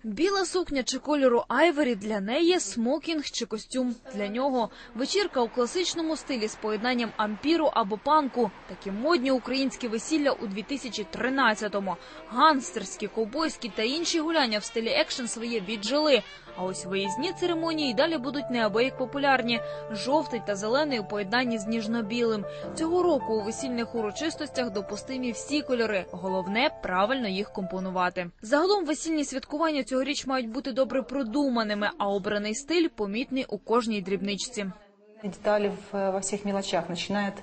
Біла сукня чи кольору айвері для неї, смокінг чи костюм для нього. Вечірка у класичному стилі з поєднанням ампіру або панку. Такі модні українські весілля у 2013-му. Гангстерські, ковбойські та інші гуляння в стилі екшн своє віджили. А ось виїзні церемонії далі будуть неабияк популярні. Жовтий та зелений у поєднанні з ніжно-білим. Цього року у весільних урочистостях допустимі всі кольори. Головне – правильно їх компонувати. Загалом весільні святкування цьогоріч мають бути добре продуманими, а обраний стиль помітний у кожній дрібничці. Деталі во всіх мелочах, починає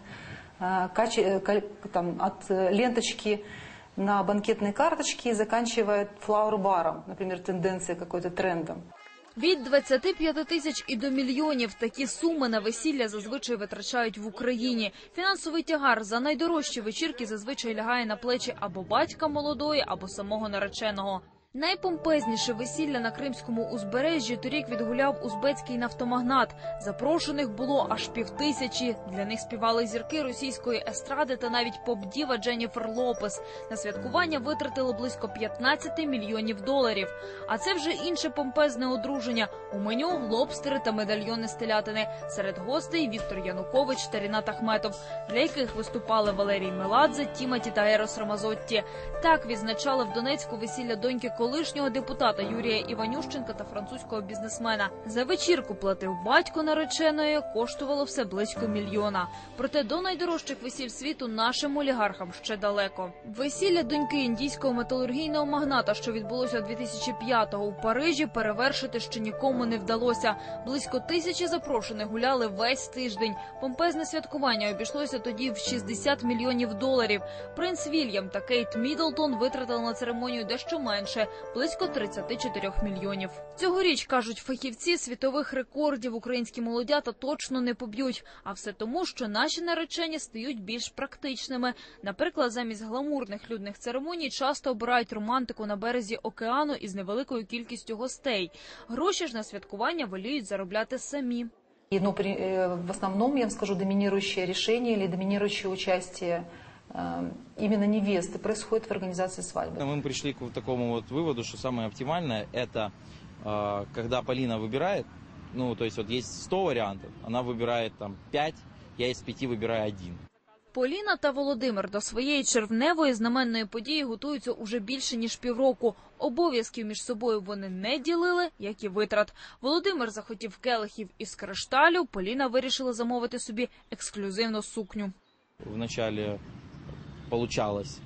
від ленточки на банкетной карточке и заканчивая флауэр-баром, например, тенденцией, какой-то трендом. Від 25 тисяч і до мільйонів такі суми на весілля зазвичай витрачають в Україні. Фінансовий тягар за найдорожчі вечірки зазвичай лягає на плечі або батька молодої, або самого нареченого. Найпомпезніше весілля на Кримському узбережжі торік відгуляв узбецький нафтомагнат. Запрошених було аж 5000. Для них співали зірки російської естради та навіть поп-діва Дженніфер Лопес. На святкування витратили близько 15 мільйонів доларів. А це вже інше помпезне одруження. У меню – лобстери та медальйони з телятини. Серед гостей – Віктор Янукович та Рінат Ахметов, для яких виступали Валерій Меладзе, Тімоті та Ерос Рамазотті. Так відзначали в Донецьку весілля доньки колишнього депутата Юрія Іванющенка та французького бізнесмена. За вечірку платив батько нареченої, коштувало все близько 1 мільйона. Проте до найдорожчих весіль світу нашим олігархам ще далеко. Весілля доньки індійського металургійного магната, що відбулося 2005-го у Парижі, перевершити ще нікому не вдалося. Близько 1000 запрошених гуляли весь тиждень. Помпезне святкування обійшлося тоді в 60 мільйонів доларів. Принц Вільям та Кейт Міддлтон витратили на церемонію дещо менше – близько 34 мільйонів. Цьогоріч, кажуть фахівці, світових рекордів українські молодята точно не поб'ють. А все тому, що наші наречені стають більш практичними. Наприклад, замість гламурних людних церемоній часто обирають романтику на березі океану із невеликою кількістю гостей. Гроші ж на святкування воліють заробляти самі. В основному, я вам скажу, доминирующее решение или доминирующее участие именно невесты происходит в организации свадьбы. Мы пришли к такому вот выводу, что самое оптимальное – это когда Полина выбирает, ну, то есть вот есть 100 вариантов, она выбирает там 5, я из 5 выбираю 1. Поліна та Володимир до своєї червневої знаменної події готуються уже більше ніж півроку. Обов'язків між собою вони не ділили, як і витрат. Володимир захотів келихів із кришталю, Поліна вирішила замовити собі ексклюзивну сукню. Вначале получалось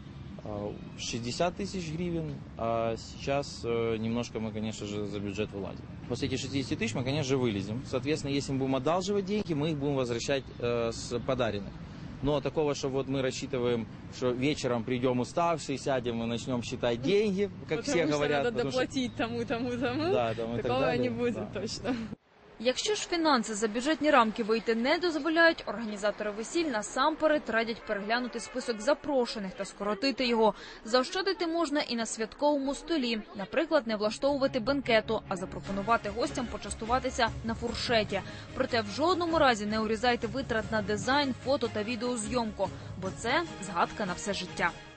60 тысяч гривен, а сейчас немножко мы, конечно же, за бюджет вылазим. После этих 60 тысяч мы, конечно же, вылезем. Соответственно, если мы будем одалживать деньги, мы их будем возвращать с подаренных. Но такого, что вот мы рассчитываем, что вечером придем уставшие, сядем и начнем считать деньги, как все говорят. Надо доплатить тому. Да, такого не будет точно. Якщо ж фінанси за бюджетні рамки вийти не дозволяють, організатори весіль насамперед радять переглянути список запрошених та скоротити його. Заощадити можна і на святковому столі. Наприклад, не влаштовувати бенкету, а запропонувати гостям почастуватися на фуршеті. Проте в жодному разі не урізайте витрат на дизайн, фото та відеозйомку, бо це згадка на все життя.